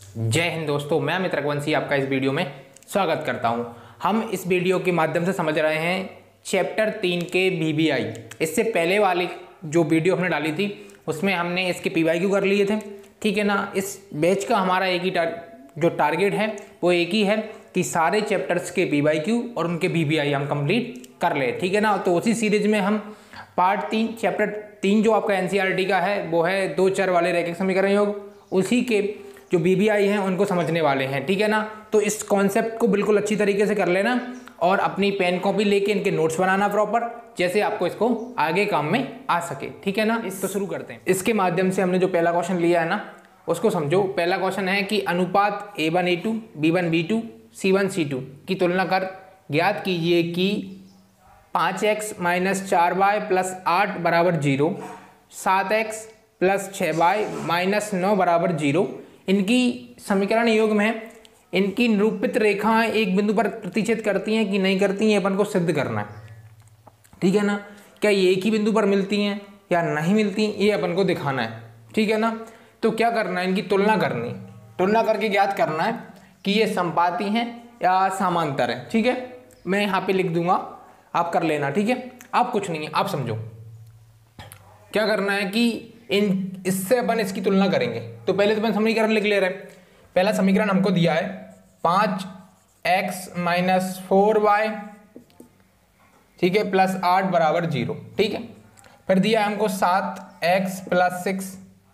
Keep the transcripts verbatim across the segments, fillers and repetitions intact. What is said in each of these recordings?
जय हिंद दोस्तों, मैं अमित रघुवंशी आपका इस वीडियो में स्वागत करता हूं। हम इस वीडियो के माध्यम से समझ रहे हैं चैप्टर तीन के वी बी आई। इससे पहले वाली जो वीडियो हमने डाली थी उसमें हमने इसके पी वाई क्यू कर लिए थे, ठीक है ना। इस बैच का हमारा एक ही टार, जो टारगेट है वो एक ही है कि सारे चैप्टर्स के पी वाई क्यू और उनके वी बी आई हम कंप्लीट कर ले, ठीक है ना। तो उसी सीरीज में हम पार्ट तीन चैप्टर तीन जो आपका एन सी आर टी का है वो है दो चर वाले रैखिक समीकरण योग, उसी के जो बी बी आई हैं उनको समझने वाले हैं, ठीक है ना। तो इस कॉन्सेप्ट को बिल्कुल अच्छी तरीके से कर लेना और अपनी पेन कॉपी लेके इनके नोट्स बनाना प्रॉपर, जैसे आपको इसको आगे काम में आ सके, ठीक है ना। इस तो शुरू करते हैं। इसके माध्यम से हमने जो पहला क्वेश्चन लिया है ना उसको समझो। पहला क्वेश्चन है कि अनुपात A one A two B one B two C one C two की तुलना कर ज्ञात कीजिए कि पाँच एक्स माइनस चार वाई प्लस आठ बराबर जीरो, सात एक्स प्लस छः वाई माइनस नौ बराबर जीरो। इनकी समीकरण योग में इनकी निरूपित रेखाएं एक बिंदु पर प्रतिच्छेद करती हैं कि नहीं करती हैं, अपन को सिद्ध करना है, ठीक है ना। क्या ये एक ही बिंदु पर मिलती हैं या नहीं मिलती, ये अपन को दिखाना है, ठीक है ना। तो क्या करना है, इनकी तुलना करनी, तुलना करके ज्ञात करना है कि ये समपाती हैं या समांतर है, ठीक है। मैं यहाँ पे लिख दूंगा, आप कर लेना, ठीक है। आप कुछ नहीं है, आप समझो क्या करना है कि इन इससे अपन इसकी तुलना करेंगे। तो पहले तो अपन समीकरण लिख ले रहे हैं। पहला समीकरण हमको दिया है पाँच एक्स माइनस फोर वाई, ठीक है, प्लस आठ बराबर जीरो, ठीक है। फिर दिया है हमको सात X plus six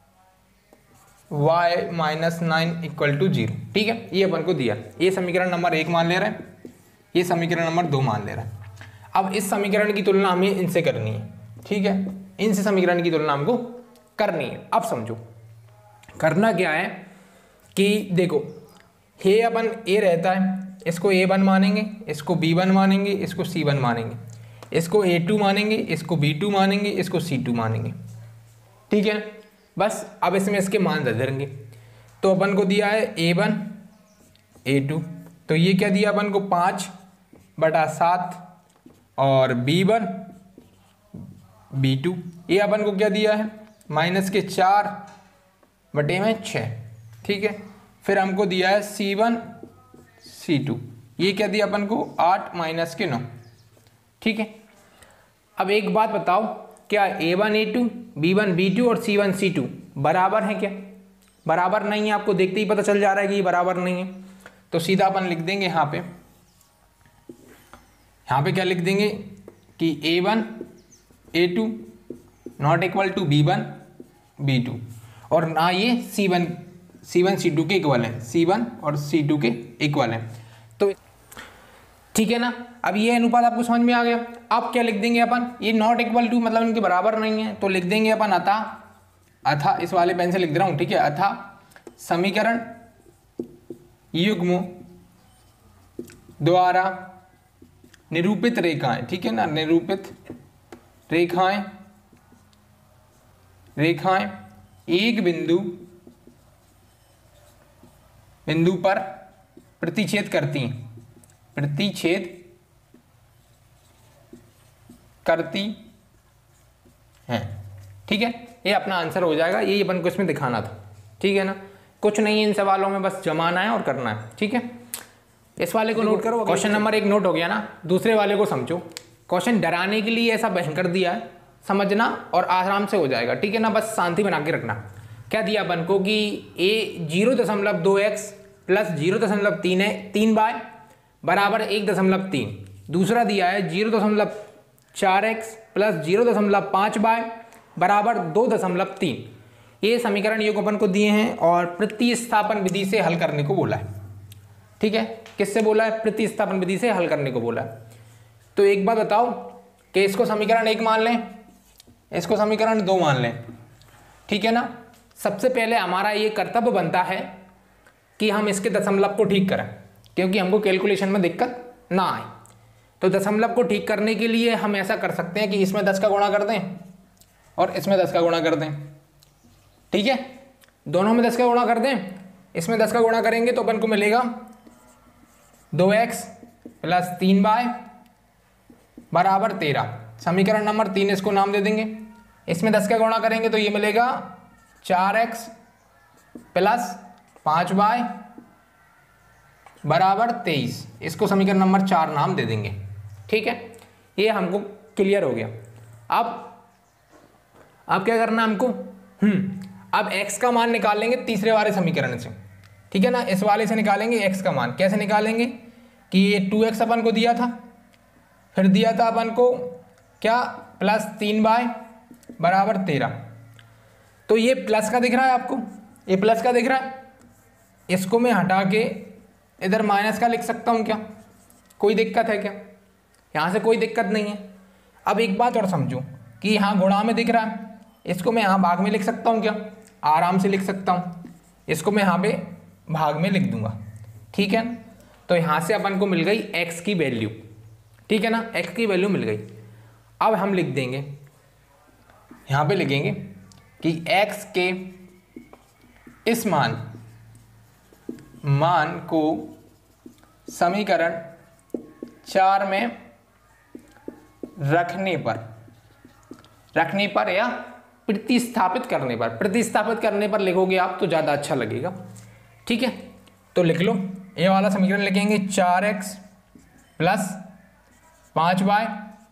Y minus nine equal to zero, ठीक है। ये अपन को दिया, ये समीकरण नंबर एक मान ले रहे हैं, ये समीकरण नंबर दो मान ले रहे हैं। अब इस समीकरण की तुलना हमें इनसे करनी है, ठीक है। इनसे समीकरण की तुलना हमको करनी है। अब समझो करना क्या है कि देखो हे अपन ए रहता है, इसको ए वन मानेंगे, इसको बी वन मानेंगे, इसको सी वन मानेंगे, इसको ए टू मानेंगे, इसको बी टू मानेंगे, इसको सी टू मानेंगे, ठीक है। बस अब इसमें इसके मान दे देंगे। तो अपन को दिया है ए वन ए टू, तो ये क्या दिया अपन को पाँच बटा सात और बी वन बी टू, ये अपन को क्या दिया है माइनस के चार बटे में छः, ठीक है। फिर हमको दिया है सी वन सी टू, ये क्या दिया अपन को आठ माइनस के नौ, ठीक है। अब एक बात बताओ, क्या A one A two B one B two और सी वन सी टू बराबर हैं क्या? बराबर नहीं है, आपको देखते ही पता चल जा रहा है कि ये बराबर नहीं है। तो सीधा अपन लिख देंगे यहाँ पे, यहाँ पे क्या लिख देंगे कि A one A two not equal to B one B two, और ना ये C one C one C two के इक्वल है, सी वन और सी टू के इक्वल है। तो ठीक है ना। अब ये अनुपात आपको समझ में आ गया। अब क्या लिख देंगे अपन, ये नॉट इक्वल टू मतलब इनके बराबर नहीं है, तो लिख देंगे अपन अतः, अतः इस वाले पेन से लिख दे रहा हूँ, ठीक है। अतः समीकरण युग्म द्वारा निरूपित रेखाएं, ठीक है ना, निरूपित रेखाएं रेखाएं एक बिंदु बिंदु पर प्रतिच्छेद करती हैं प्रतिच्छेद करती हैं, ठीक है। ये अपना आंसर हो जाएगा, ये अपन को इसमें दिखाना था, ठीक है ना। कुछ नहीं है इन सवालों में, बस जमाना है और करना है, ठीक है। इस वाले को नोट करो, क्वेश्चन नंबर एक नोट हो गया ना। दूसरे वाले को समझो। क्वेश्चन डराने के लिए ऐसा भयंकर दिया है, समझना और आराम से हो जाएगा, ठीक है ना। बस शांति बना के रखना। क्या दिया अपन को कि ए जीरो दशमलव दो एक्स प्लस जीरो दशमलव तीन है तीन बाय बराबर एक दशमलव तीन। दूसरा दिया है जीरो दशमलव चार एक्स प्लस जीरो दशमलव पाँच बाय बराबर दो दशमलव तीन। ये समीकरण योग अपन को दिए हैं और प्रतिस्थापन विधि से हल करने को बोला है, ठीक है। किससे बोला है? प्रतिस्थापन विधि से हल करने को बोला है। तो एक बात बताओ कि इसको समीकरण एक मान लें, इसको समीकरण दो मान लें, ठीक है ना। सबसे पहले हमारा ये कर्तव्य बनता है कि हम इसके दशमलव को ठीक करें, क्योंकि हमको कैलकुलेशन में दिक्कत ना आए। तो दशमलव को ठीक करने के लिए हम ऐसा कर सकते हैं कि इसमें दस का गुणा कर दें और इसमें दस का गुणा कर दें, ठीक है। दोनों में दस का गुणा कर दें, इसमें दस का गुणा करेंगे तो अपन को मिलेगा दो एक्स प्लस तीन बाय बराबर तेरह। समीकरण नंबर तीन इसको नाम दे देंगे। इसमें दस का गुणा करेंगे तो ये मिलेगा चार एक्स प्लस पाँच बाय बराबर तेईस, इसको समीकरण नंबर चार नाम दे देंगे। ठीक है, ये हमको क्लियर हो गया। अब अब क्या करना है हमको, हम्म अब x का मान निकाल लेंगे तीसरे वाले समीकरण से। ठीक है ना, इस वाले से निकालेंगे x का मान। कैसे निकालेंगे कि ये टू एक्स अपन को दिया था, फिर दिया था अपन को क्या, प्लस तीन बाय बराबर तेरह। तो ये प्लस का दिख रहा है आपको, ये प्लस का दिख रहा है, इसको मैं हटा के इधर माइनस का लिख सकता हूँ क्या, कोई दिक्कत है क्या? यहाँ से कोई दिक्कत नहीं है। अब एक बात और समझो कि यहाँ गुणा में दिख रहा है, इसको मैं यहाँ भाग में लिख सकता हूँ क्या? आराम से लिख सकता हूँ, इसको मैं यहाँ पे भाग में लिख दूंगा। ठीक है, तो यहाँ से अपन को मिल गई x की वैल्यू। ठीक है ना, x की वैल्यू मिल गई। अब हम लिख देंगे, यहाँ पे लिखेंगे कि x के इस मान मान को समीकरण चार में रखने पर रखने पर या प्रतिस्थापित करने पर, प्रतिस्थापित करने पर लिखोगे आप तो ज़्यादा अच्छा लगेगा। ठीक है, तो लिख लो, ये वाला समीकरण लिखेंगे चार एक्स प्लस पाँच वाई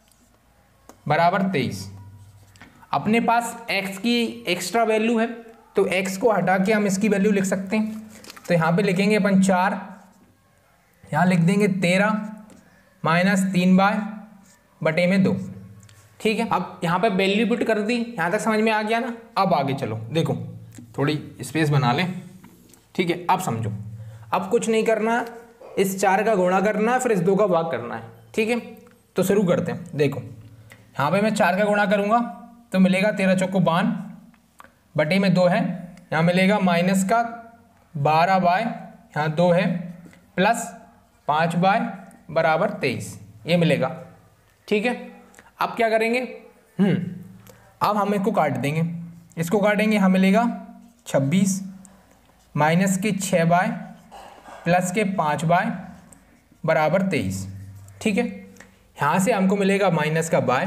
बराबर तेईस। अपने पास x की एक्स्ट्रा वैल्यू है तो x को हटा के हम इसकी वैल्यू लिख सकते हैं। तो यहाँ पे लिखेंगे अपन चार, यहाँ लिख देंगे तेरह माइनस तीन बाय बटे में दो। ठीक है, अब यहाँ पे वैल्यू पुट कर दी, यहाँ तक समझ में आ गया ना। अब आगे चलो, देखो थोड़ी स्पेस बना लें। ठीक है, अब समझो, अब कुछ नहीं करना, इस चार का गुणा करना है, फिर इस दो का भाग करना है। ठीक है, तो शुरू करते हैं। देखो यहाँ पे मैं चार का गुणा करूँगा तो मिलेगा तेरह चौको बावन बटे में दो है, यहाँ मिलेगा माइनस का बारह बाय यहाँ दो है प्लस पाँच बाय बराबर तेईस, ये मिलेगा। ठीक है, अब क्या करेंगे, हम्म अब हम इसको काट देंगे, इसको काटेंगे, यहाँ मिलेगा छब्बीस माइनस के छः बाय प्लस के पाँच बाय बराबर तेईस। ठीक है, यहाँ से हमको मिलेगा माइनस का बाय,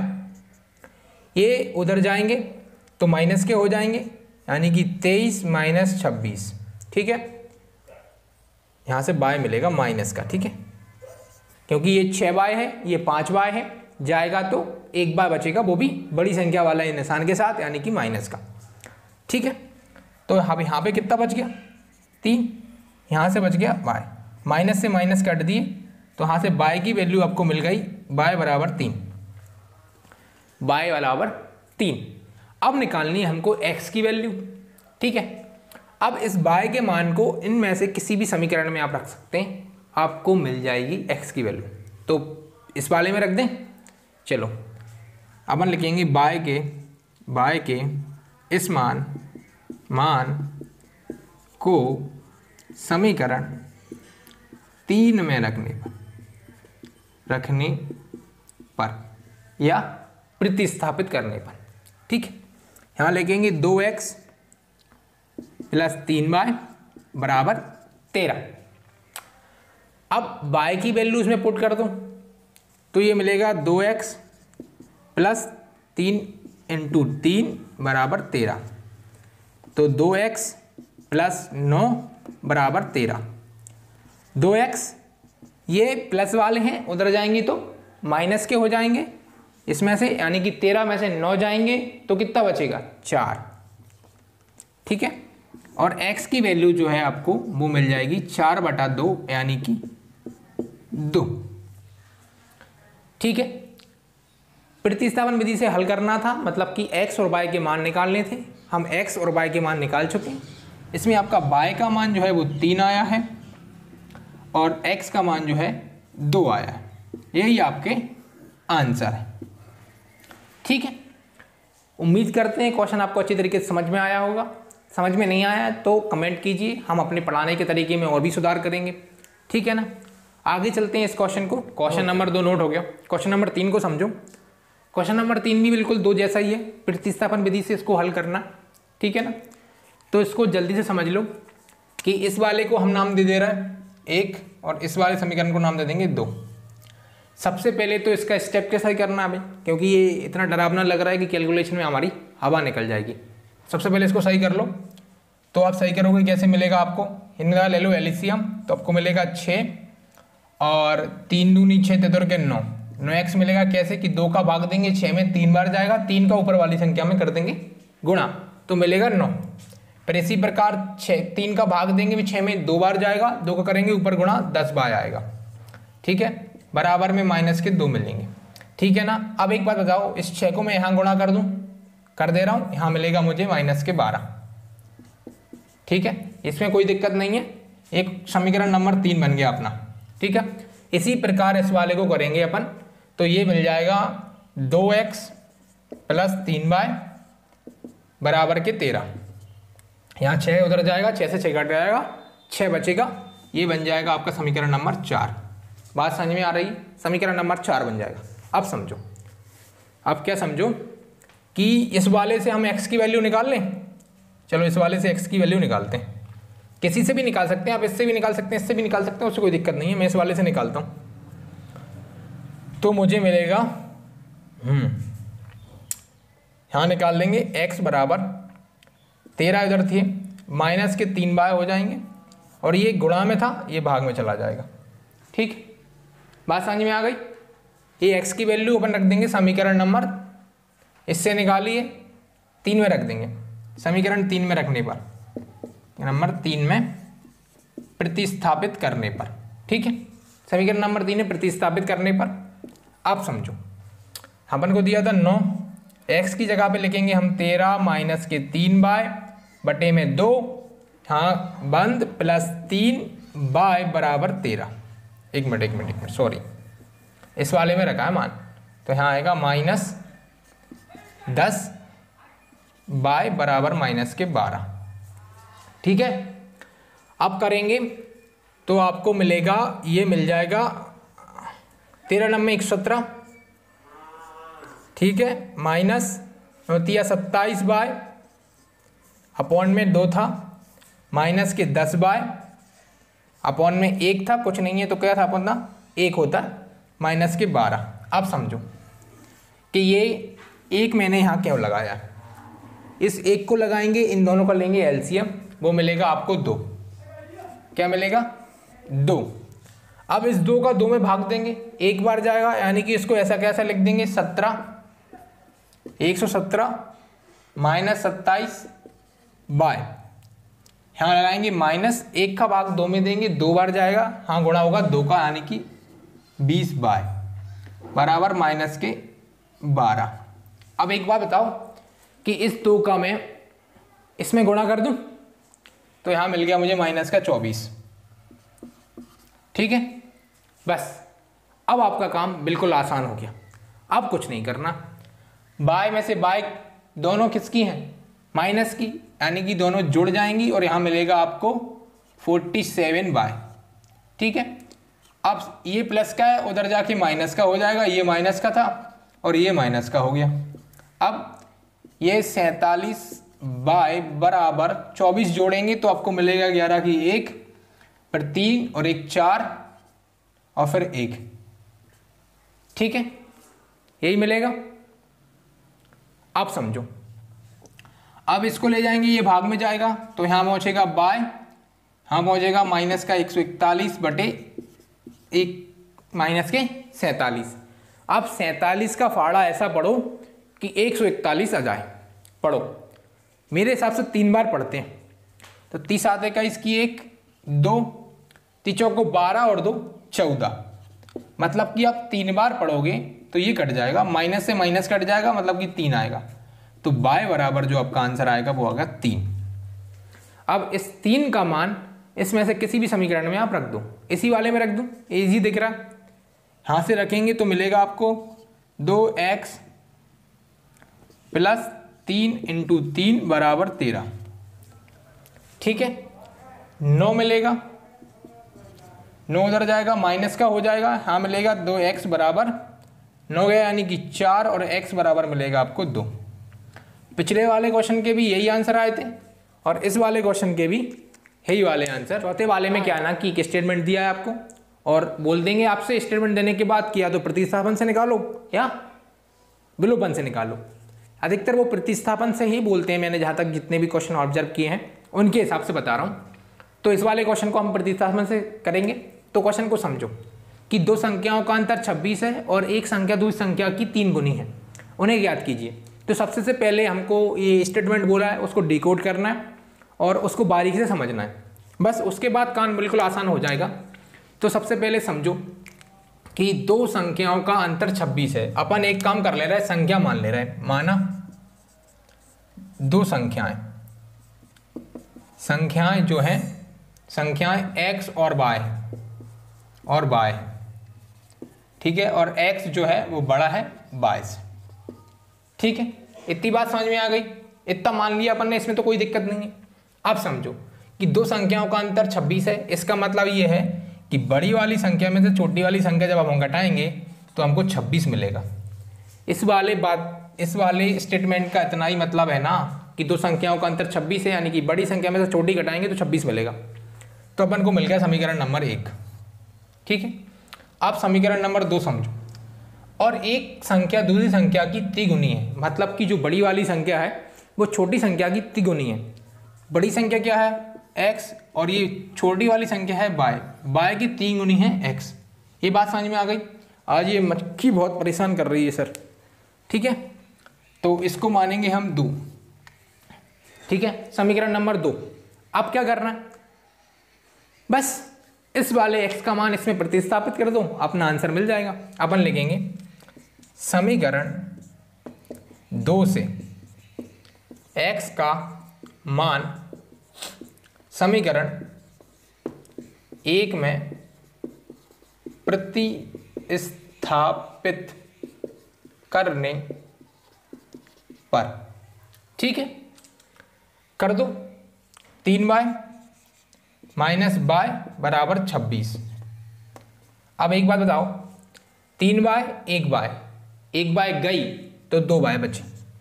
ये उधर जाएंगे तो माइनस के हो जाएंगे, यानी कि तेईस माइनस छब्बीस। ठीक है, यहाँ से बाय मिलेगा माइनस का। ठीक है, क्योंकि ये छः बाय है, ये पाँच बाय है, जाएगा तो एक बाय बचेगा, वो भी बड़ी संख्या वाला निशान के साथ, यानी कि माइनस का। ठीक है, तो अब यहाँ पे कितना बच गया, तीन, यहाँ से बच गया बाय, माइनस से माइनस काट दिए तो यहाँ से बाय की वैल्यू आपको मिल गई, बाय बराबर तीन, बाय बराबर तीन। अब निकालनी है हमको x की वैल्यू। ठीक है, अब इस बाय के मान को इनमें से किसी भी समीकरण में आप रख सकते हैं, आपको मिल जाएगी x की वैल्यू। तो इस वाले में रख दें, चलो अपन लिखेंगे बाय के बाय के इस मान मान को समीकरण तीन में रखने पर रखने पर या प्रतिस्थापित करने पर। ठीक है, यहाँ लिखेंगे दो एक्स प्लस तीन बाय बराबर तेरह। अब बाय की वैल्यू इसमें पुट कर दूँ तो ये मिलेगा दो एक्स प्लस तीन इंटू तीन बराबर तेरह, तो दो एक्स प्लस नौ बराबर तेरह। दो एक्स ये प्लस वाले हैं, उधर जाएंगे तो माइनस के हो जाएंगे इसमें से, यानी कि तेरह में से नौ जाएंगे तो कितना बचेगा, चार। ठीक है, और x की वैल्यू जो है आपको वो मिल जाएगी चार बटा दो, यानी कि दो। ठीक है, प्रतिस्थापन विधि से हल करना था, मतलब कि x और y के मान निकालने थे। हम x और y के मान निकाल चुके हैं। इसमें आपका y का मान जो है वो तीन आया है और x का मान जो है दो आया है। यही आपके आंसर है। ठीक है, उम्मीद करते हैं क्वेश्चन आपको अच्छी तरीके से समझ में आया होगा। समझ में नहीं आया तो कमेंट कीजिए, हम अपने पढ़ाने के तरीके में और भी सुधार करेंगे। ठीक है ना, आगे चलते हैं इस क्वेश्चन को। क्वेश्चन नंबर दो नोट हो गया, क्वेश्चन नंबर तीन को समझो। क्वेश्चन नंबर तीन भी बिल्कुल दो जैसा ही है, प्रतिस्थापन विधि से इसको हल करना। ठीक है ना, तो इसको जल्दी से समझ लो कि इस वाले को हम नाम दे दे रहा है एक, और इस वाले समीकरण को नाम दे देंगे दो। सबसे पहले तो इसका स्टेप कैसा ही करना है अभी, क्योंकि ये इतना डरावना लग रहा है कि कैलकुलेशन में हमारी हवा निकल जाएगी। सबसे पहले इसको सही कर लो। तो आप सही करोगे कैसे मिलेगा आपको, इनका ले लो एलसीएम, तो आपको मिलेगा छः और तीन दूनी छः तेतर के नौ, नौ एक्स मिलेगा कैसे कि दो का भाग देंगे छः में तीन बार जाएगा, तीन का ऊपर वाली संख्या में कर देंगे गुणा तो मिलेगा नौ। फिर इसी प्रकार छः तीन का भाग देंगे भी छः में दो बार जाएगा, दो का करेंगे ऊपर गुणा दस बार आएगा। ठीक है, बराबर में माइनस के दो मिलेंगे। ठीक है ना। अब एक बात बताओ, इस छः को मैं यहाँ गुणा कर दूँ, कर दे रहा हूँ, यहाँ मिलेगा मुझे माइनस के बारह। ठीक है, इसमें कोई दिक्कत नहीं है, एक समीकरण नंबर तीन बन गया अपना। ठीक है, इसी प्रकार इस वाले को करेंगे अपन, तो ये मिल जाएगा दो एक्स प्लस तीन बाय बराबर के तेरह। यहाँ छः उधर जाएगा, छः से छः कट जाएगा, छः बचेगा, ये बन जाएगा आपका समीकरण नंबर चार। बात समझ में आ रही? समीकरण नंबर चार बन जाएगा। अब समझो, अब क्या समझो कि इस वाले से हम x की वैल्यू निकाल लें। चलो इस वाले से x की वैल्यू निकालते हैं, किसी से भी निकाल सकते हैं आप, इससे भी निकाल सकते हैं, इससे भी निकाल सकते हैं, उससे कोई दिक्कत नहीं है। मैं इस वाले से निकालता हूँ तो मुझे मिलेगा हम्म यहाँ निकाल लेंगे x बराबर तेरह इधर थी, माइनस के तीन बाय हो जाएंगे और ये गुणा में था, ये भाग में चला जाएगा। ठीक, बात समझ में आ गई। ये x की वैल्यू अपन रख देंगे समीकरण नंबर, इससे निकालिए तीन में रख देंगे, समीकरण तीन में रखने पर, नंबर तीन में प्रतिस्थापित करने पर। ठीक है, समीकरण नंबर तीन में प्रतिस्थापित करने पर। आप समझो, अपन को दिया था नौ, x की जगह पे लिखेंगे हम तेरह माइनस के तीन बाय बटे में दो, हाँ बंद, प्लस तीन बाय बराबर तेरह। एक मिनट एक मिनट एक मिनट सॉरी, इस वाले में रखा है मान, तो यहाँ आएगा माइनस दस बाय बराबर माइनस के बारह। ठीक है, अब करेंगे तो आपको मिलेगा, ये मिल जाएगा तेरह नंबर एक सौ सत्रह। ठीक है, माइनस होती है सत्ताईस बाय अपॉन में दो था, माइनस के दस बाय अपॉन में एक था, कुछ नहीं है तो क्या था अपना एक होता है, माइनस के बारह। अब समझो कि ये एक मैंने यहाँ क्यों लगाया, इस एक को लगाएंगे, इन दोनों का लेंगे एलसीएम, वो मिलेगा आपको दो। क्या मिलेगा? दो। अब इस दो का दो में भाग देंगे, एक बार जाएगा, यानी कि इसको ऐसा कैसा लिख देंगे सत्रह, एक सौ सत्रह माइनस सत्ताईस बाय, यहाँ लगाएंगे माइनस, एक का भाग दो में देंगे, दो बार जाएगा, हाँ गुणा होगा दो का, यानी कि बीस बाय बराबर माइनस के बारह। अब एक बात बताओ कि इस दो का मैं इसमें गुणा कर दूं, तो यहाँ मिल गया मुझे माइनस का चौबीस। ठीक है, बस अब आपका काम बिल्कुल आसान हो गया। अब कुछ नहीं करना, बाय में से बाय दोनों किसकी हैं? माइनस की, यानी कि दोनों जुड़ जाएंगी और यहाँ मिलेगा आपको सैंतालीस बाय। ठीक है, अब ये प्लस का है, उधर जाके माइनस का हो जाएगा, ये माइनस का था और ये माइनस का हो गया। अब ये सैंतालीस बाय बराबर चौबीस जोड़ेंगे तो आपको मिलेगा ग्यारह की एक, फिर तीन और एक चार और फिर एक। ठीक है, यही मिलेगा। अब समझो, अब इसको ले जाएंगे, ये भाग में जाएगा तो यहाँ पहुँचेगा बाय, यहाँ पहुँचेगा माइनस का एक सौ इकतालीस बटे एक माइनस के सैंतालीस। अब सैंतालीस का फाड़ा ऐसा पढ़ो कि एक सौ इकतालीस आ जाए, पढ़ो। मेरे हिसाब से तीन बार पढ़ते हैं, तो तीस आते का इसकी एक, दो, तीचों को बारह और दो चौदह, मतलब कि आप तीन बार पढ़ोगे तो ये कट जाएगा, माइनस से माइनस कट जाएगा, मतलब कि तीन आएगा, तो बाय बराबर जो आपका आंसर आएगा वो आएगा तीन। अब इस तीन का मान इसमें से किसी भी समीकरण में आप रख दो, इसी वाले में रख दो, इजी दिख रहा है, यहाँ से रखेंगे तो मिलेगा आपको दो एक्स प्लस तीन इंटू तीन बराबर तेरह। ठीक है, नौ मिलेगा, नौ उधर जाएगा, माइनस का हो जाएगा, हाँ मिलेगा दो एक्स बराबर नौ गया, यानी कि चार और एक्स बराबर मिलेगा आपको दो। पिछले वाले क्वेश्चन के भी यही आंसर आए थे और इस वाले क्वेश्चन के भी यही वाले आंसर। चौथे वाले में क्या ना कि एक स्टेटमेंट दिया है आपको और बोल देंगे आपसे स्टेटमेंट देने के बाद किया तो प्रतिस्थापन से निकालो या विलोपन से निकालो। अधिकतर वो प्रतिस्थापन से ही बोलते हैं, मैंने जहाँ तक जितने भी क्वेश्चन ऑब्जर्व किए हैं उनके हिसाब से बता रहा हूँ। तो इस वाले क्वेश्चन को हम प्रतिस्थापन से करेंगे। तो क्वेश्चन को समझो कि दो संख्याओं का अंतर छब्बीस है और एक संख्या दूसरी संख्या की तीन गुनी है, उन्हें ज्ञात कीजिए। तो सबसे से पहले हमको ये स्टेटमेंट बोला है उसको डिकोड करना है और उसको बारीकी से समझना है, बस उसके बाद काम बिल्कुल आसान हो जाएगा। तो सबसे पहले समझो कि दो संख्याओं का अंतर छब्बीस है। अपन एक काम कर ले रहे हैं, संख्या मान ले रहे हैं, माना दो संख्याएं संख्याएं जो हैं संख्याएं x और y और y, ठीक है, और x जो है वो बड़ा है y से, ठीक है। इतनी बात समझ में आ गई, इतना मान लिया अपन ने, इसमें तो कोई दिक्कत नहीं है। अब समझो कि दो संख्याओं का अंतर छब्बीस है, इसका मतलब ये है कि बड़ी वाली संख्या में से छोटी वाली संख्या जब हम घटाएंगे तो हमको छब्बीस मिलेगा। इस वाले बात इस वाले स्टेटमेंट का इतना ही मतलब है ना कि दो संख्याओं का अंतर छब्बीस है, यानी कि बड़ी संख्या में से छोटी घटाएंगे तो छब्बीस मिलेगा। तो अपन को मिल गया समीकरण नंबर एक, ठीक है। अब समीकरण नंबर दो समझो, और एक संख्या दूसरी संख्या की त्रिगुणी है, मतलब कि जो बड़ी वाली संख्या है वो छोटी संख्या की त्रिगुणी है। बड़ी संख्या क्या है x और ये छोटी वाली संख्या है y, y की तीन गुनी है x। ये बात समझ में आ गई। आज ये मक्खी बहुत परेशान कर रही है सर, ठीक है। तो इसको मानेंगे हम दो, ठीक है, समीकरण नंबर दो। अब क्या करना है, बस इस वाले x का मान इसमें प्रतिस्थापित कर दो, अपना आंसर मिल जाएगा। अपन लिखेंगे समीकरण दो से x का मान समीकरण एक में प्रतिस्थापित करने पर, ठीक है, कर दो। तीन बाय माइनस बाय बराबर छब्बीस। अब एक बात बताओ, तीन बाय एक बाय एक बाय गई तो दो बाय बची,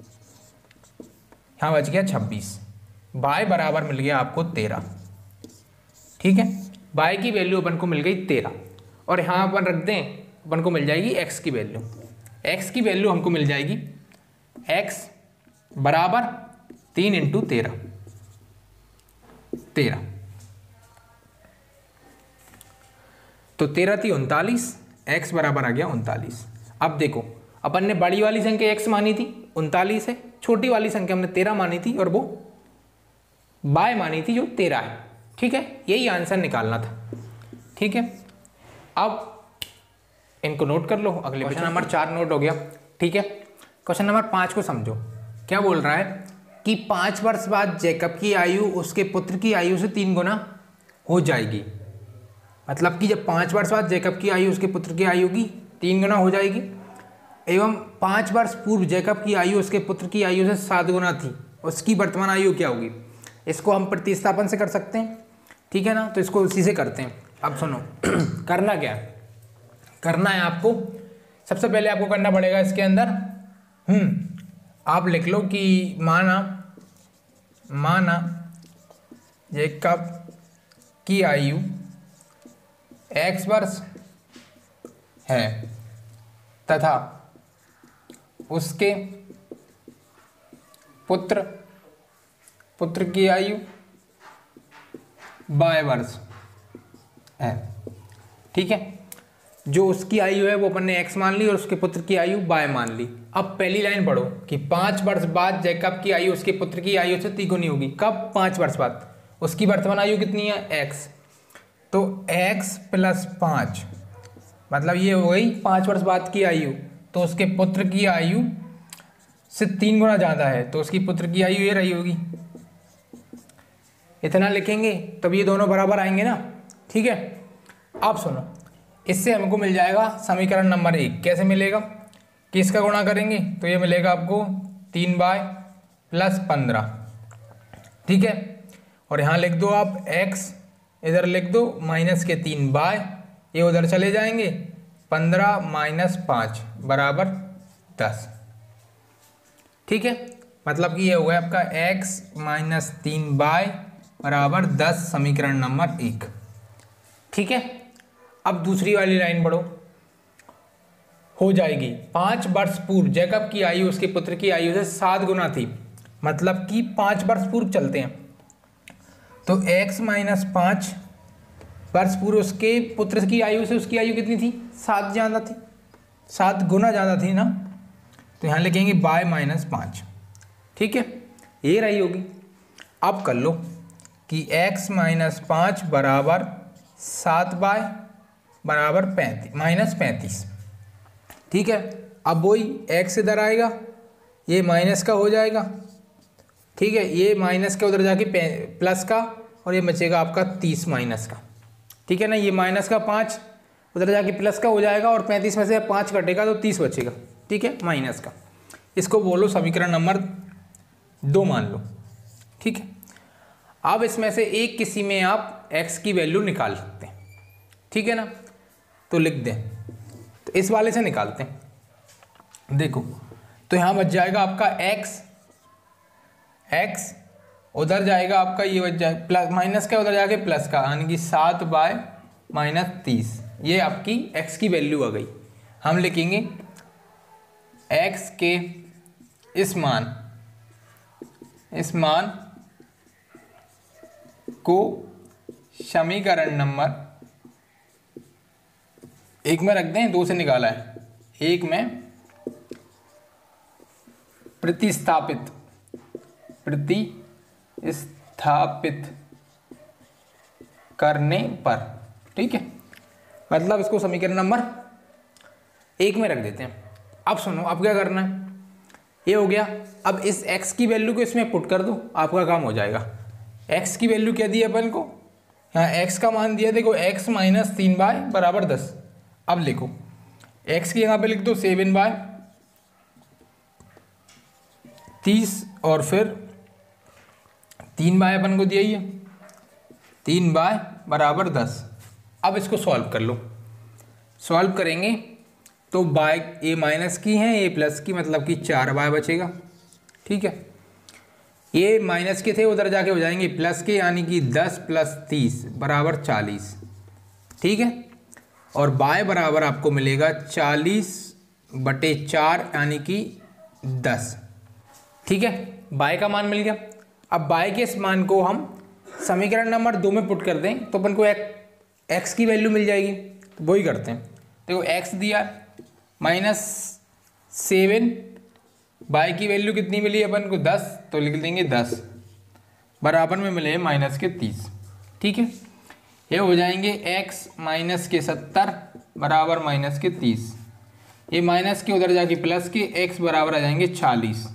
यहाँ बच गया छब्बीस। बाय बराबर मिल गया आपको तेरह, ठीक है। बाय की वैल्यू अपन को मिल गई तेरह, और यहाँ अपन रख दें, अपन को मिल जाएगी x की वैल्यू। x की वैल्यू हमको मिल जाएगी x बराबर तीन इंटू तेरह, तेरह तो तेरह थी उनतालीस, x बराबर आ गया उनतालीस। अब देखो अपन ने बड़ी वाली संख्या x मानी थी, उनतालीस है, छोटी वाली संख्या हमने तेरह मानी थी और वो बाय मानी थी जो तेरह है, ठीक है। यही आंसर निकालना था, ठीक है। अब इनको नोट कर लो, अगले क्वेश्चन नंबर चार नोट हो गया, ठीक है। क्वेश्चन नंबर पाँच को समझो, क्या बोल रहा है कि पाँच वर्ष बाद जैकब की आयु उसके पुत्र की आयु से तीन गुना हो जाएगी। मतलब कि जब पाँच वर्ष बाद जैकब की आयु उसके पुत्र की आयु की तीन गुना हो जाएगी, एवं पाँच वर्ष पूर्व जैकब की आयु उसके पुत्र की आयु से सात गुना थी, उसकी वर्तमान आयु क्या होगी। इसको हम प्रतिस्थापन से कर सकते हैं, ठीक है ना। तो इसको उसी से करते हैं। अब सुनो करना क्या है, करना है आपको, सबसे पहले आपको करना पड़ेगा इसके अंदर हम्म आप लिख लो कि माना माना जैकब की आयु एक्स वर्ष है तथा उसके पुत्र पुत्र की आयु बाय वर्ष है, ठीक है। जो उसकी आयु है वो अपन ने x मान ली और उसके पुत्र की आयु बाय मान ली। अब पहली लाइन पढ़ो कि पाँच वर्ष बाद जैकब की आयु उसके पुत्र की आयु से तिगुनी होगी। कब? पाँच वर्ष बाद। उसकी वर्तमान आयु कितनी है? x। तो x प्लस पाँच मतलब ये हो गई पाँच वर्ष बाद की आयु। तो उसके पुत्र की आयु से तीन गुना ज़्यादा है तो उसकी पुत्र की आयु ये रही होगी। इतना लिखेंगे तब ये दोनों बराबर आएंगे ना, ठीक है। अब सुनो, इससे हमको मिल जाएगा समीकरण नंबर एक। कैसे मिलेगा? किसका गुणा करेंगे तो ये मिलेगा आपको तीन बाय प्लस पंद्रह, ठीक है। और यहाँ लिख दो आप x, इधर लिख दो माइनस के तीन बाय, ये उधर चले जाएंगे, पंद्रह माइनस पाँच बराबर दस, ठीक है। मतलब कि ये हो गया आपका x माइनस तीन बाय बराबर दस, समीकरण नंबर एक, ठीक है। अब दूसरी वाली लाइन पढ़ो, हो जाएगी पाँच वर्ष पूर्व जैकब की आयु उसके पुत्र की आयु से सात गुना थी। मतलब कि पाँच वर्ष पूर्व चलते हैं, तो x माइनस पाँच वर्ष पूर्व उसके पुत्र की आयु से उसकी आयु कितनी थी? सात ज़्यादा थी, सात गुना ज़्यादा थी ना। तो यहाँ लिखेंगे बाय माइनस पाँच। ठीक है, ये रही होगी। अब कर लो कि x माइनस पाँच बराबर सात बाय बराबर पैंतीस माइनस पैंतीस। ठीक है, अब वही x इधर आएगा, ये माइनस का हो जाएगा। ठीक है, ये माइनस का उधर जाके प्लस का, और ये बचेगा आपका तीस माइनस का। ठीक है ना, ये माइनस का पाँच उधर जाके प्लस का हो जाएगा, और पैंतीस में से पाँच कटेगा तो तीस बचेगा। ठीक है, माइनस का। इसको बोलो समीकरण नंबर दो मान लो। ठीक है, अब इसमें से एक किसी में आप x की वैल्यू निकाल सकते हैं। ठीक है ना, तो लिख दें। तो इस वाले से निकालते हैं। देखो, तो यहाँ बच जाएगा आपका x, x उधर जाएगा आपका, ये बच जाए प्लस माइनस का उधर जाके प्लस का, यानी कि सात बाय माइनस तीस। ये आपकी x की वैल्यू आ गई। हम लिखेंगे x के इस मान इस मान को समीकरण नंबर एक में रख दें, दो से निकाला है, एक में प्रतिस्थापित प्रतिस्थापित करने पर। ठीक है, मतलब इसको समीकरण नंबर एक में रख देते हैं। अब सुनो, अब क्या करना है, ये हो गया। अब इस x की वैल्यू को इसमें पुट कर दो, आपका काम हो जाएगा। x की वैल्यू क्या दी है अपन को, यहाँ x का मान दिया, देखो x माइनस तीन बाय बराबर दस। अब लिखो x की यहाँ पे लिख दो सेवन बाय तीस, और फिर तीन बाय अपन को दिया ही है, तीन बाय बराबर दस। अब इसको सॉल्व कर लो। सॉल्व करेंगे तो बाय ए माइनस की है, ए प्लस की, मतलब कि चार बाय बचेगा। ठीक है, ये माइनस के थे उधर जाके हो जाएंगे प्लस के, यानी कि दस प्लस तीस बराबर चालीस। ठीक है, और बाय बराबर आपको मिलेगा चालीस बटे चार, यानी कि दस। ठीक है, बाय का मान मिल गया। अब बाय के इस मान को हम समीकरण नंबर दो में पुट कर दें तो अपन को एक एक्स की वैल्यू मिल जाएगी। तो वही करते हैं। देखो एक्स दिया माइनस सेवन, बाय की वैल्यू कितनी मिली अपन को दस, तो लिख देंगे दस बराबर में मिले माइनस के तीस। ठीक है, ये हो जाएंगे x माइनस के सत्तर बराबर माइनस के तीस। ये माइनस के उधर जाके प्लस के x बराबर आ जाएंगे चालीस।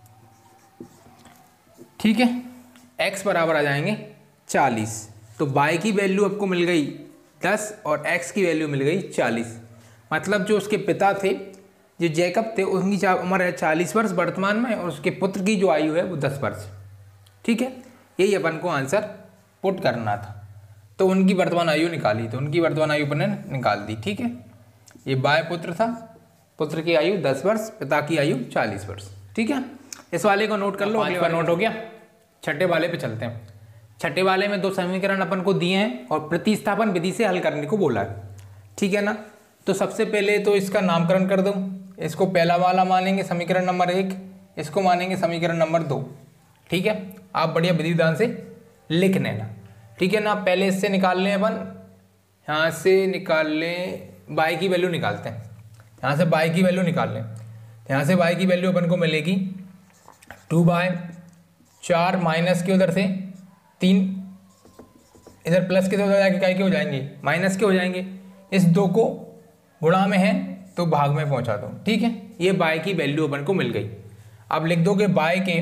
ठीक है, x बराबर आ जाएंगे चालीस। तो y की वैल्यू आपको मिल गई दस और x की वैल्यू मिल गई चालीस। मतलब जो उसके पिता थे, जो जैकब थे, उनकी उम्र है चालीस वर्ष वर्तमान में, और उसके पुत्र की जो आयु है वो दस वर्ष। ठीक है, यही अपन को आंसर पुट करना था। तो उनकी वर्तमान आयु निकाली, तो उनकी वर्तमान आयु अपन ने निकाल दी। ठीक है, ये बाय पुत्र था, पुत्र की आयु दस वर्ष, पिता की आयु चालीस वर्ष। ठीक है, इस वाले को नोट कर लो। अगले वाले नोट हो गया। छठे वाले पे चलते हैं। छठे वाले में दो समीकरण अपन को दिए हैं और प्रतिस्थापन विधि से हल करने को बोला है। ठीक है ना, तो सबसे पहले तो इसका नामकरण कर दूँ। इसको पहला वाला मानेंगे समीकरण नंबर एक, इसको मानेंगे समीकरण नंबर दो। ठीक है, आप बढ़िया विधि विधान से लिख लेना। ठीक है ना, पहले इससे निकाल लें अपन, यहाँ से निकाल लें, बाई की वैल्यू निकालते हैं। यहाँ से बाई की वैल्यू निकाल लें, यहाँ से बाई की वैल्यू अपन को मिलेगी टू बाय चार माइनस के उधर से तीन, इधर प्लस के उधर जाके काय के हो जाएंगे माइनस के हो जाएंगे। इस दो को गुणा में है तो भाग में पहुँचा दो। ठीक है, ये बाई की वैल्यू अपन को मिल गई। अब लिख दो कि बाई के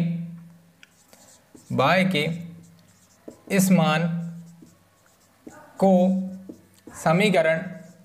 बाई के इस मान को समीकरण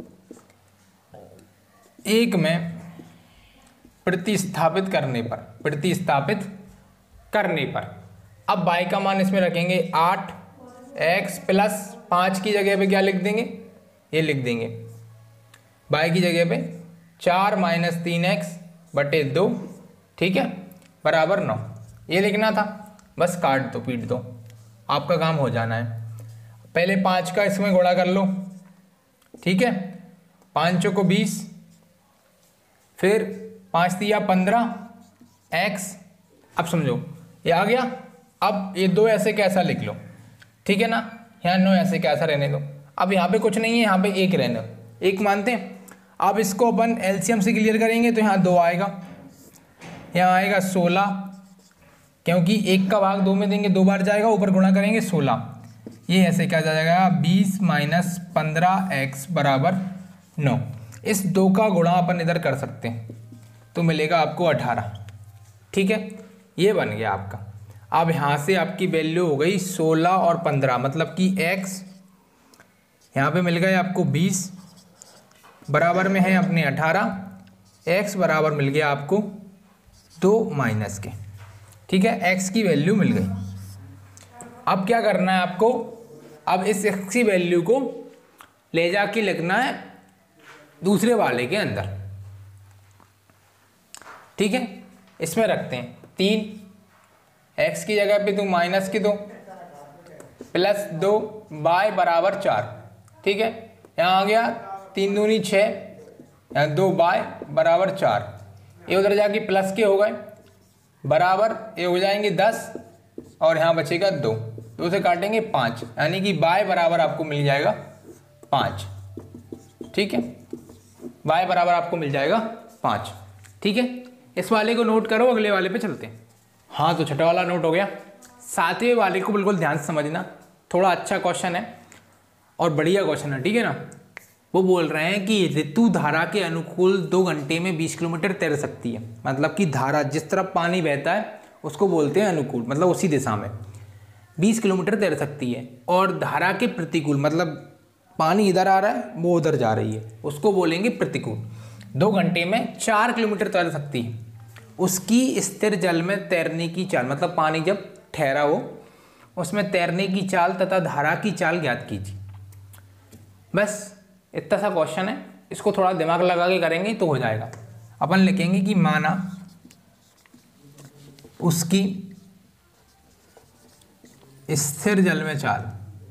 एक में प्रतिस्थापित करने पर प्रतिस्थापित करने पर अब बाई का मान इसमें रखेंगे आठ, एक्स प्लस पाँच की जगह पे क्या लिख देंगे, ये लिख देंगे बाई की जगह पे चार माइनस तीन एक्स बटे दो। ठीक है, बराबर नौ। ये लिखना था, बस काट दो, पीट दो, आपका काम हो जाना है। पहले पाँच का इसमें गुणा कर लो। ठीक है, पाँचों को बीस, फिर पाँच दिया पंद्रह एक्स। अब समझो ये आ गया। अब ये दो ऐसे कैसा लिख लो, ठीक है ना। यहाँ नौ ऐसे कैसा रहने दो। अब यहाँ पे कुछ नहीं है, यहाँ पे एक रहने दो, एक मानते हैं। अब इसको अपन एलसीएम से क्लियर करेंगे तो यहाँ दो आएगा, यहाँ आएगा सोलह, क्योंकि एक का भाग दो में देंगे दो बार जाएगा, ऊपर गुणा करेंगे सोलह। ये ऐसे क्या जाएगा बीस माइनस पंद्रह एक्स बराबर नौ। इस दो का गुणा अपन इधर कर सकते हैं तो मिलेगा आपको अठारह। ठीक है, ये बन गया आपका। अब यहाँ से आपकी वैल्यू हो गई सोलह और पंद्रह, मतलब कि x यहाँ पे मिल गया आपको बीस, बराबर में है अपने अठारह, x बराबर मिल गया आपको दो माइनस के। ठीक है, x की वैल्यू मिल गई। अब क्या करना है आपको, अब इस x की वैल्यू को ले जाके लिखना है दूसरे वाले के अंदर। ठीक है, इसमें रखते हैं तीन, x की जगह पे तो माइनस के दो प्लस दो बाय बराबर चार। ठीक है, यहाँ आ गया तीन दूनी छः, यहाँ दो बाय बराबर चार, ये उधर जाके प्लस के हो गए बराबर, ये हो जाएंगे दस और यहाँ बचेगा दो, दो से काटेंगे पाँच, यानी कि बाय बराबर आपको मिल जाएगा पाँच। ठीक है, बाय बराबर आपको मिल जाएगा पाँच। ठीक है, इस वाले को नोट करो, अगले वाले पे चलते हैं। हाँ, तो छठा वाला नोट हो गया। सातवें वाले को बिल्कुल ध्यान से समझना, थोड़ा अच्छा क्वेश्चन है और बढ़िया क्वेश्चन है। ठीक है ना। वो बोल रहे हैं कि ऋतु धारा के अनुकूल दो घंटे में बीस किलोमीटर तैर सकती है। मतलब कि धारा जिस तरफ पानी बहता है उसको बोलते हैं अनुकूल, मतलब उसी दिशा में बीस किलोमीटर तैर सकती है। और धारा के प्रतिकूल, मतलब पानी इधर आ रहा है वो उधर जा रही है, उसको बोलेंगे प्रतिकूल। दो घंटे में चार किलोमीटर तैर सकती है। उसकी स्थिर जल में तैरने की चाल, मतलब पानी जब ठहरा हो उसमें तैरने की चाल तथा धारा की चाल ज्ञात कीजिए। बस इतना सा क्वेश्चन है, इसको थोड़ा दिमाग लगा के करेंगे तो हो जाएगा। अपन लिखेंगे कि माना उसकी स्थिर जल में चाल,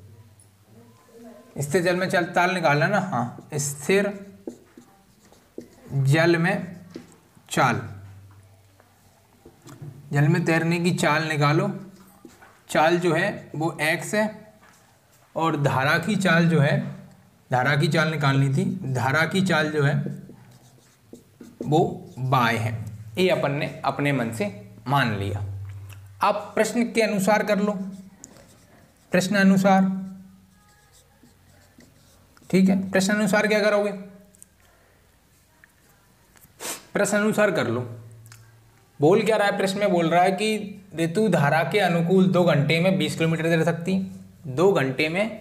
स्थिर जल में चाल ताल निकालना ना, हाँ, स्थिर जल में चाल, जल में तैरने की चाल निकालो। चाल जो है वो x है और धारा की चाल जो है, धारा की चाल निकालनी थी, धारा की चाल जो है वो y है। ये अपन ने अपने मन से मान लिया। अब प्रश्न के अनुसार कर लो, प्रश्न अनुसार। ठीक है, प्रश्न अनुसार क्या करोगे, प्रश्न अनुसार कर लो। बोल क्या रहा है प्रश्न में, बोल रहा है कि ऋतु धारा के अनुकूल दो घंटे में बीस किलोमीटर तैर सकती है। दो घंटे में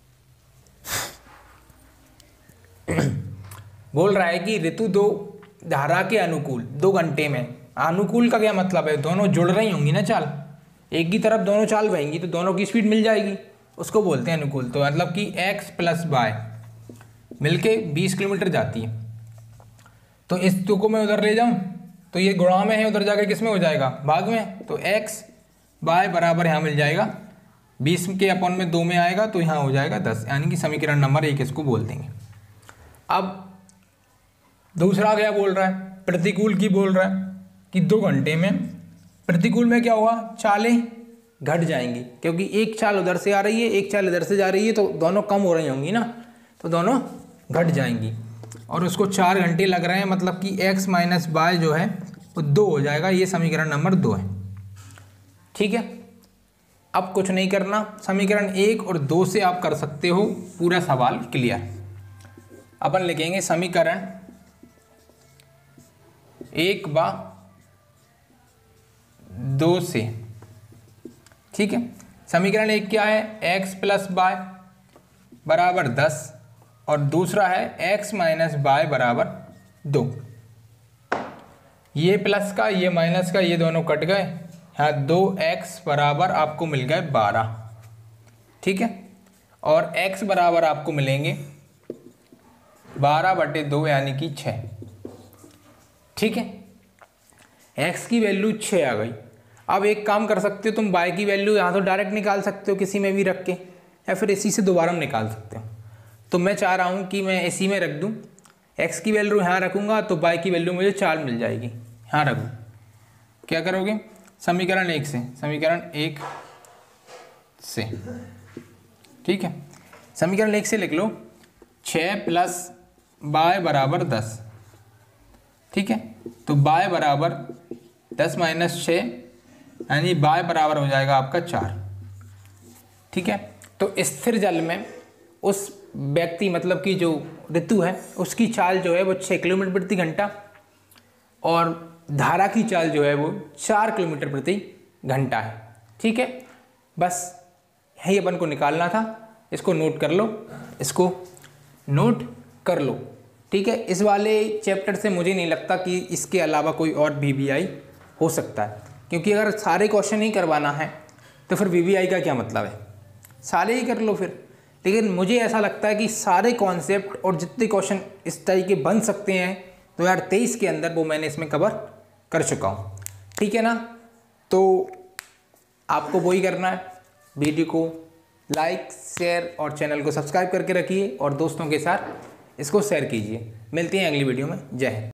बोल रहा है कि ऋतु दो धारा के अनुकूल दो घंटे में, अनुकूल का क्या मतलब है, दोनों जुड़ रही होंगी ना चाल, एक की तरफ दोनों चाल बहेंगी तो दोनों की स्पीड मिल जाएगी, उसको बोलते हैं अनुकूल। तो मतलब कि x प्लस वाई मिलके बीस किलोमीटर जाती है। तो इस दो को मैं उधर ले जाऊं तो ये गुणा में है, उधर जाकर किस में हो जाएगा, भाग में। तो x बाय बराबर यहाँ मिल जाएगा बीस के अपॉन में दो में आएगा तो यहाँ हो जाएगा दस, यानी कि समीकरण नंबर एक इसको बोल देंगे। अब दूसरा क्या बोल रहा है, प्रतिकूल की बोल रहा है कि दो घंटे में, प्रतिकूल में क्या हुआ, चालें घट जाएंगी, क्योंकि एक चाल उधर से आ रही है एक चाल इधर से जा रही है, तो दोनों कम हो रही होंगी ना, तो दोनों घट जाएंगी। और उसको चार घंटे लग रहे हैं, मतलब कि x माइनस बाय जो है वो दो हो जाएगा। ये समीकरण नंबर दो है। ठीक है, अब कुछ नहीं करना, समीकरण एक और दो से आप कर सकते हो पूरा सवाल क्लियर। अपन लिखेंगे समीकरण एक बा दो से। ठीक है, समीकरण एक क्या है, x प्लस बाय बराबर दस और दूसरा है x माइनस बाय बराबर दो। ये प्लस का ये माइनस का ये दोनों कट गए, यहाँ दो एक्स बराबर आपको मिल गए बारह। ठीक है, और x बराबर आपको मिलेंगे बारह बटे दो यानी कि छः। ठीक है, x की वैल्यू छः आ गई। अब एक काम कर सकते हो तुम, y की वैल्यू यहाँ तो डायरेक्ट निकाल सकते हो किसी में भी रख के, या फिर इसी से दोबारा निकाल सकते हो। तो मैं चाह रहा हूँ कि मैं इसी में रख दूँ, x की वैल्यू यहाँ रखूँगा तो y की वैल्यू मुझे चार मिल जाएगी, यहाँ रख दूँ। क्या करोगे, समीकरण एक से, समीकरण एक से ठीक है, समीकरण एक से लिख लो, छः प्लस बाय बराबर दस। ठीक है, तो बाय बराबर दस माइनस छः, यानी बाय बराबर हो जाएगा आपका चार। ठीक है, तो स्थिर जल में उस व्यक्ति मतलब कि जो ऋतु है उसकी चाल जो है वो छः किलोमीटर प्रति घंटा और धारा की चाल जो है वो चार किलोमीटर प्रति घंटा है। ठीक है, बस यही अपन को निकालना था। इसको नोट कर लो, इसको नोट कर लो। ठीक है, इस वाले चैप्टर से मुझे नहीं लगता कि इसके अलावा कोई और वीवीआई हो सकता है, क्योंकि अगर सारे क्वेश्चन ही करवाना है तो फिर वीवीआई का क्या मतलब है, सारे ही कर लो फिर। लेकिन मुझे ऐसा लगता है कि सारे कॉन्सेप्ट और जितने क्वेश्चन इस टाइप के बन सकते हैं दो हज़ार तेईस के अंदर वो मैंने इसमें कवर कर चुका हूँ। ठीक है ना, तो आपको वही करना है, वीडियो को लाइक शेयर और चैनल को सब्सक्राइब करके रखिए और दोस्तों के साथ इसको शेयर कीजिए। मिलते हैं अगली वीडियो में। जय हिंद।